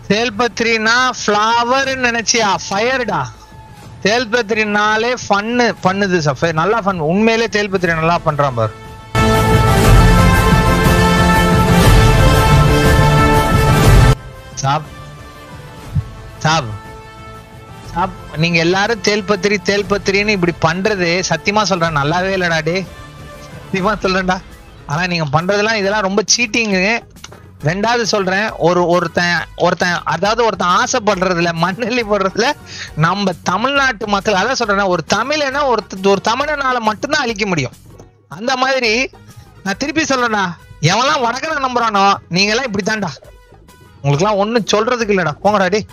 தேல்பத்திரினா flower நினைச்சியா? ஃபயர்டா. தேல்பத்திரினாலே ஃபன்னு பண்ணுது சஃபர், நல்லா ஃபன். உண்மையிலே தேல்பத்திரி நல்லா பண்றான் பாரு. சாப் சாப் சாப் நீங்க எல்லாரும் தேல்பத்திரின்னு இப்படி பண்றது சத்தியமா சொல்றேன் நல்லாவே இல்லடா டே, சத்தியமா சொல்றேன்டா. ஆனா நீங்க பண்றதெல்லாம் இதெல்லாம் ரொம்ப சீட்டிங்கு. ரெண்டாவது சொல்றேன், ஒருத்தன் அதாவது ஒருத்தன் ஆசைப்படுறதுல மண்ணெல்லி போடுறதுல நம்ம தமிழ்நாட்டு மக்கள், அதான் சொல்றேன், ஒரு தமிழனா ஒரு தமிழனால மட்டும்தான் அழிக்க முடியும். அந்த மாதிரி நான் திருப்பி சொல்றேன்டா, எவன்லாம் வடக்கனை நம்புறானோ நீங்க எல்லாம் இப்படித்தான்டா. உங்களுக்கு எல்லாம் ஒண்ணும் சொல்றதுக்கு இல்லடா, போங்கடா டே.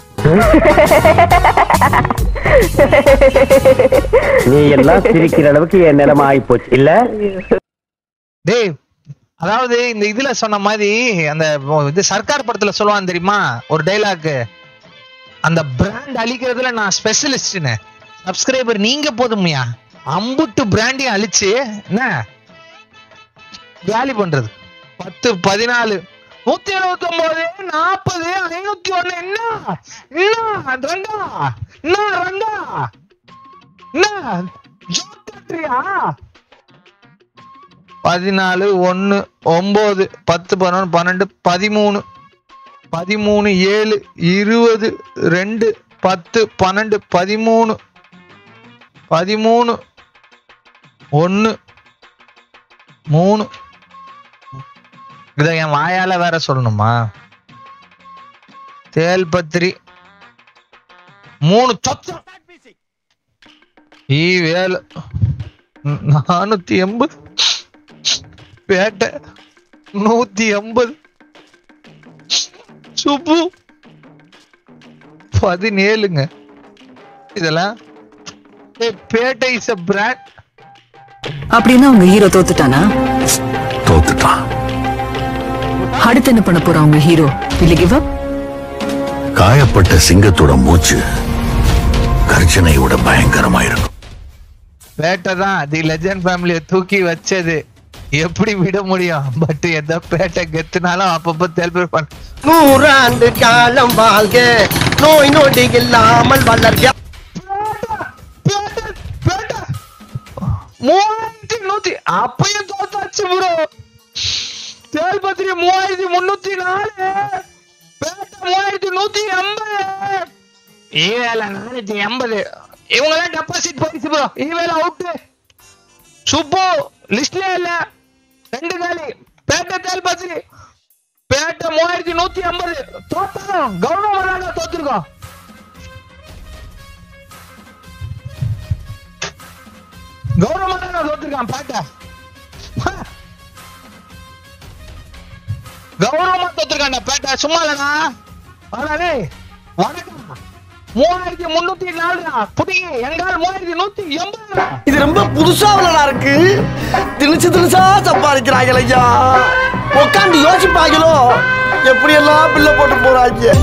நீ எல்லாம் சிரிக்கிற அளவுக்கு என் நிலைமை ஆகி போச்சு இல்ல டேய்? அதாவது இந்த இதுல சொன்ன மாதிரி அந்த இது சர்க்கார் படத்துல சொல்லுவான் தெரியுமா ஒரு டைலாக், அந்த பிராண்ட் அழிக்கிறதுல நான் ஸ்பெஷலிஸ்ட்னு. சப்ஸ்கிரைபர் நீங்க போதுமையா, அம்புட்டு பிராண்டையும் அழிச்சு என்ன காலி பண்றது. 10, 14, 179, 40, 501. என்ன ரங்கா, என்ன ரங்கா, என்ன ஜோக்கட்ரியா? 14, 1, 9, 10, 11, 12, 13, 13, 7, 20, 2, 10, 12, 13, 13, 1, 3. இத என் வாயால வேற சொல்லணுமா? தேல்பத்திரி 3 சொச்சம், 7, 480, பேட்டை 180, சுப்பு 17ங்க. இதெல்லாம் பேட்டை இஸ் a பிராண்ட். அப்படின்னா உங்க ஹீரோ தோத்துட்டானா? தோத்துட்டான். அடுத்து என்ன பண்ண போறான் உங்க ஹீரோ? will give up? காயப்பட்ட சிங்கத்தோட மூச்சு கர்ஜனையோட பயங்கரமா இருக்கும். பேட்டை தான் தி லெஜண்ட் ஃபேமிலியை தூக்கி வச்சது, எப்படி விட முடியும்? பட் எந்த பேட்டை கெத்துனாலும் அப்பப்போ தேல்பர் பண்ண. 100 ஆண்டு காலம் வாழ்க, நோய் நொடி இல்லாமல் வளர்க. 3100 அப்பயும் தோத்தாச்சு ப்ரோ. தேல்பத்திரி 3304, பேட்டை 3180, ஈவேல 480. இவங்கெல்லாம் டெபாசிட் போயிடுச்சு ப்ரோ. ஈவேல அவுட், சுப்பு லிஸ்ட்ல இல்ல, 2 காலி. பேட்டை தேல்பத்திரி, பேட்டை 3150 தோத்தோம். கௌரவம் வராங்க, தோத்துருக்கோம். கௌரவமாக தோத்துருக்கான் பேட்டை, கௌரவமா தோத்துருக்கான்டா பேட்டை, சும்மா இல்லடா. அடே வணக்கம். 3304 புடிங்க, எங்கால் 3180. இது ரொம்ப புதுசாவலா இருக்கு. திணிச்சா சம்பாதிக்கிறாங்க ஐயா. உட்காந்து யோசிப்பாங்களோ எப்படி எல்லாம் பிள்ளை போட்டு போறாங்க.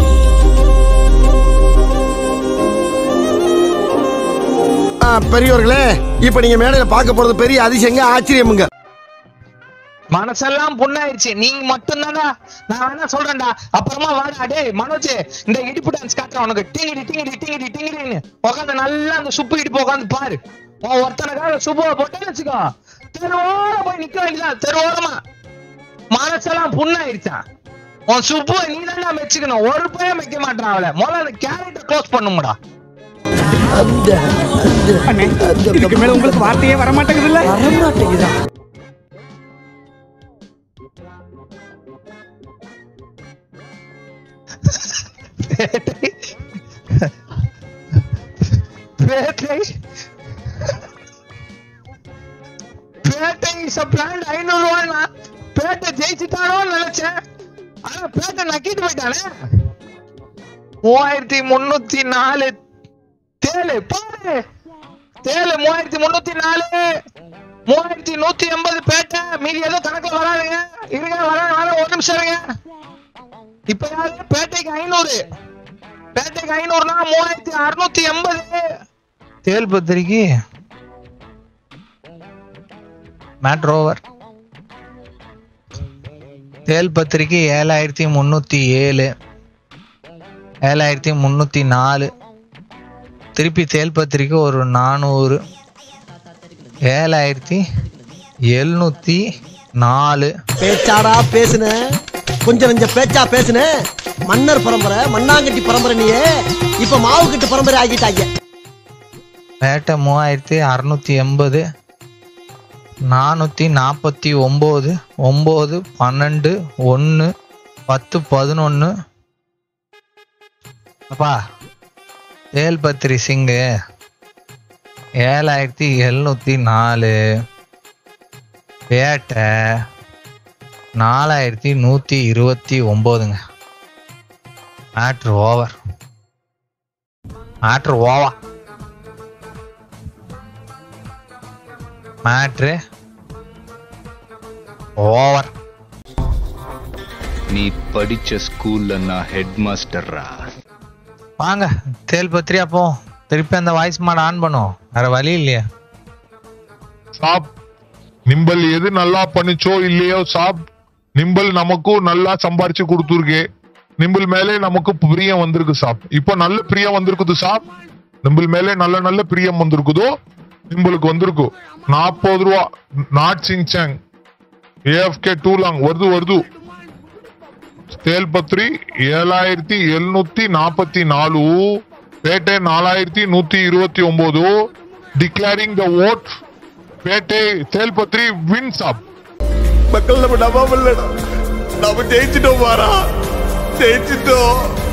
பெரியவர்களே, இப்ப நீங்க மேடையில பார்க்க போறது பெரிய அதிசயங்க, ஆச்சரியமுங்க. மனசெல்லாம் புண்ணாயிருச்சு. நீங்க மட்டும் தானே. நான் வேணா சொல்றேன்டா, அப்புறமா வாடா. டேய் மனோஜ், இந்த இடிப்பு டான்ஸ் காட்டுறேன் உனக்கு. டிங்கிடி டிங்கிடி டிங்கிடி டிங்கிடின்னு உட்காந்து நல்லா அந்த சுப்பு இடிப்பு உட்காந்து பாரு. ஒருத்தனுக்காக சுப்புவை போட்டேன்னு வச்சுக்கோ, தெருவோர போய் நிக்க வேண்டியதான். தெருவோரமா மனசெல்லாம் புண்ணாயிருச்சான். உன் சுப்புவை நீ தானே மெச்சுக்கணும். ஒரு பையன் வைக்க மாட்டான். அவளை முதல்ல அந்த கேரக்டர் க்ளோஸ் பண்ணுங்கடா. இதுக்கு மேல உங்களுக்கு வார்த்தையே வர மாட்டேங்குதுல்ல? வரமாட்டேங்குதா? பேட்டை 500 ரூபாய்னா பேட்டை ஜெயிச்சுட்டானோன்னு நினைச்சேன். ஆனா பேட்டை நக்கிட்டு போயிட்டானே. 3304 தேலு பாரு. தேலு 3304, 3180 பேட்டை. மீதி ஏதோ கணக்குல வராதுங்க. இருங்க, வர ஒரு நிமிஷம் இருங்க. இப்ப யாரு பேட்டைக்கு 500? பேட்டைக்கு 500னா 3680. தேல்பத்திரிக்கு மேட்ரு ஓவர். தேல்பத்திரிக்கு 7307. 7304. திருப்பி தேல்பத்திரிக்கு ஒரு 400. 7704. பேச்சாடா பேசுன, கொஞ்சம் கொஞ்சம் பேச்சா பேசுன. மன்னர் பரம்பரை, மண்ணாங்கட்டி பரம்பரை, நீயே இப்ப மாவு கட்டு பரம்பரை ஆகிட்டாங்க. பேட்டை 3680. 449. 9 12 1 10 11. அப்பா தேல்பத்திரி சிங்கு 7704. பேட்டை 4129. மேட்ரு ஓவர். மேட்ரு ஓவா. மேட்ரு ஓவர். நீ படிச்ச ஸ்கூல்ல நான் ஹெட் மாஸ்டர்ரா. வாங்க தேல்பத்திரி, அப்போ திருப்பி அந்த வாய்ஸ் மாட் ஆன் பண்ணுவோம், வேற வழி இல்லையா? சாப் நிம்பல் எது நல்லா பண்ணிச்சோ இல்லையோ சாப், நிம்பல் நமக்கு நல்லா சம்பாரிச்சு கொடுத்துருக்கே. நிம்பல் மேலே நமக்கு பிரியம் வந்திருக்கு சாப். இப்போ நல்ல பிரியம் வந்திருக்குது சாப். நிம்பல் மேலே நல்ல நல்ல பிரியம் வந்திருக்குதோ நிம்பலுக்கு வந்திருக்கு. 40 ரூபா. நாட் சிங்சாங் ஏஎஃப்கே டூலாங் வருது. தேல்பத்திரி 7744. பேட்டை 4129. டிக்ளேரிங் த ஓட். பேட்டை தேல்பத்திரி வின் சாப். மக்கள் நம்ம நம்பாம இல்லடா, நம்ம ஜெயிச்சிட்டோம். மாறா ஜெயிச்சிட்டோம்.